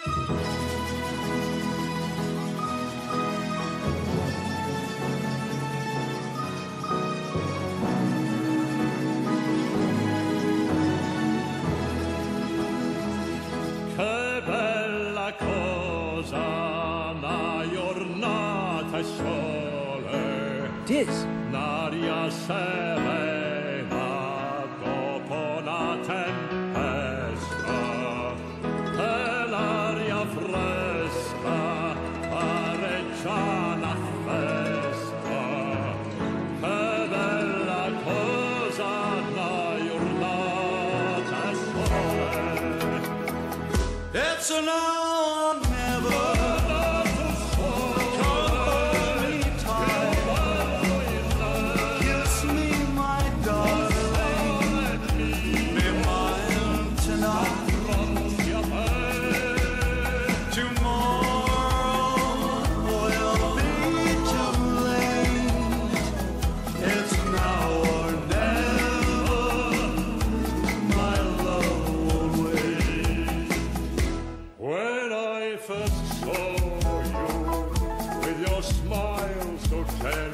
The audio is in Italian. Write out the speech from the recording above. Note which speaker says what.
Speaker 1: DiZ.
Speaker 2: N'aria serena dopo una tempesta e l'aria fresca pareggia una festa. Che bella cosa una giornata sole.
Speaker 3: It's a now or never.
Speaker 2: First saw you with your smile so tender.